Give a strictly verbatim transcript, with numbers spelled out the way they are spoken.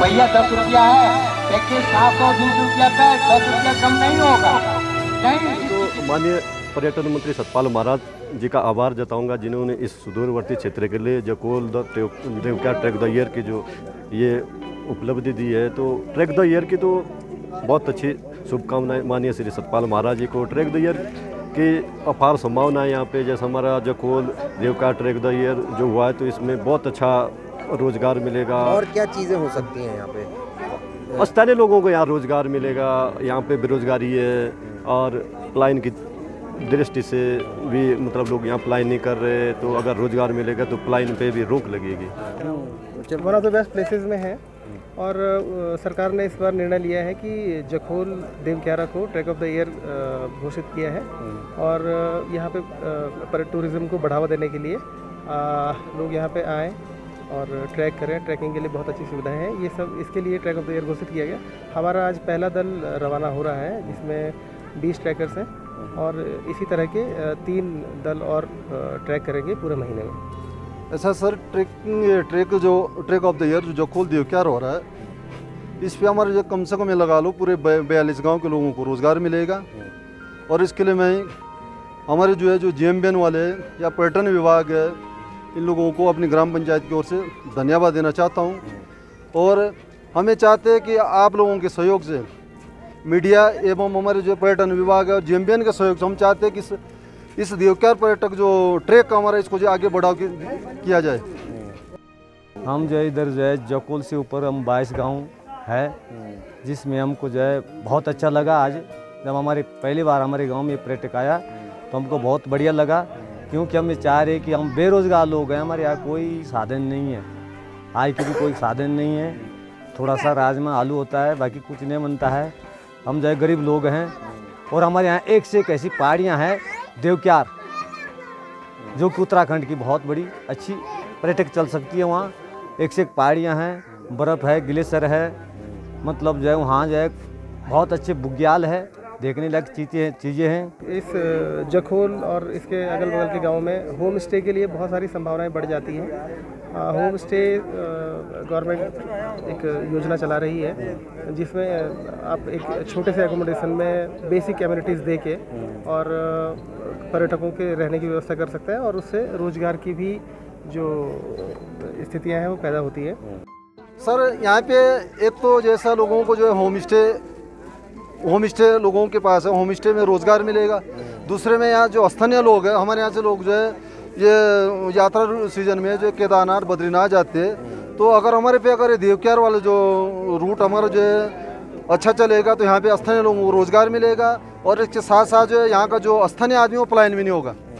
भैया दस रुपया है पैकेज, सात सौ बीस रुपया का, दस रुपया कम नहीं होगा। नहीं तो माननीय पर्यटन मंत्री सतपाल महाराज जी का आभार जताऊंगा, जिन्होंने इस सुदूरवर्ती क्षेत्र के लिए जकोल द देवक्यार ट्रैक द ईयर की जो ये उपलब्धि दी है। तो ट्रैक द ईयर की तो बहुत अच्छी शुभकामनाएं माननीय श्री सतपाल महाराज जी को। ट्रैक द ईयर की अपार संभावनाएं यहाँ पे, जैसे हमारा जकोल देवक्यार ट्रैक द ईयर जो हुआ है, तो इसमें बहुत अच्छा रोजगार मिलेगा। और क्या चीज़ें हो सकती हैं यहाँ पे? स्थानीय लोगों को यहाँ रोजगार मिलेगा, यहाँ पे बेरोजगारी है और पलायन की दृष्टि से भी मतलब लोग यहाँ पलायन नहीं कर रहे, तो अगर रोजगार मिलेगा तो पलायन पे भी रोक लगेगी। One of the best places में है और सरकार ने इस बार निर्णय लिया है कि जखोल देवक्यारा को ट्रैक ऑफ द ईयर घोषित किया है और यहाँ पे पर टूरिज़्म को बढ़ावा देने के लिए लोग यहाँ पे आएँ और ट्रैक करें। ट्रैकिंग के लिए बहुत अच्छी सुविधाएं हैं। ये सब इसके लिए ट्रैक ऑफ द ईयर घोषित किया गया। हमारा आज पहला दल रवाना हो रहा है जिसमें बीस ट्रैकर्स हैं और इसी तरह के तीन दल और ट्रैक करेंगे पूरे महीने में। ऐसा सर, ट्रैकिंग ट्रैक जो ट्रैक ऑफ द ईयर जो जकोल देवक्यार हो रहा है, इस पे हमारे जो कम से कम ये लगा लो पूरे बयालीस गांव के लोगों को रोज़गार मिलेगा। और इसके लिए मैं हमारे जो है जो जी एम बी एन वाले या पर्यटन विभाग है, इन लोगों को अपनी ग्राम पंचायत की ओर से धन्यवाद देना चाहता हूँ। और हमें चाहते हैं कि आप लोगों के सहयोग से, मीडिया एवं हमारे जो पर्यटन विभाग है और जी एम बी एन के सहयोग से, हम चाहते हैं कि इस, इस देवक्यार पर्यटक जो ट्रैक का हमारा, इसको जो आगे बढ़ाव किया जाए। हम जो है इधर जो है जकोल से ऊपर हम बाईस गाँव है, जिसमें हमको जो है बहुत अच्छा लगा। आज जब हमारी पहली बार हमारे गांव में पर्यटक आया तो हमको बहुत बढ़िया लगा, क्योंकि हम ये चाह रहे कि हम बेरोज़गार लोग हैं, हमारे यहाँ कोई साधन नहीं है, आय के भी कोई साधन नहीं है। थोड़ा सा राजमा आलू होता है, बाकी कुछ नहीं बनता है। हम जो है गरीब लोग हैं और हमारे यहाँ एक से एक ऐसी पहाड़ियाँ हैं देवक्यार, जो कि उत्तराखंड की बहुत बड़ी अच्छी पर्यटक चल सकती है। वहाँ एक से एक पहाड़ियाँ हैं, बर्फ़ है, ग्लेशियर है, मतलब जो है वहाँ जो है बहुत अच्छे बुग्याल है, देखने लायक चीज़ें चीज़ें हैं। इस जखोल और इसके अगल बगल के गांव में होम स्टे के लिए बहुत सारी संभावनाएं बढ़ जाती हैं। होम स्टे गवर्नमेंट एक योजना चला रही है जिसमें आप एक छोटे से एकोमोडेशन में बेसिक एमिनिटीज़ दे के और पर्यटकों के रहने की व्यवस्था कर सकते हैं और उससे रोज़गार की भी जो स्थितियाँ हैं वो पैदा होती है। सर, यहाँ पे एक तो जैसा लोगों को जो है होम स्टे होम स्टे लोगों के पास है, होम स्टे में रोज़गार मिलेगा। दूसरे में यहाँ जो स्थानीय लोग हैं, हमारे यहाँ से लोग जो है ये यात्रा सीजन में जो केदारनाथ बद्रीनाथ जाते हैं, तो अगर हमारे पे अगर देवक्यार वाला जो रूट हमारा जो है अच्छा चलेगा तो यहाँ पे स्थानीय लोगों को रोज़गार मिलेगा और इसके साथ साथ जो है यहाँ का जो स्थानीय आदमी वो पलायन भी नहीं होगा।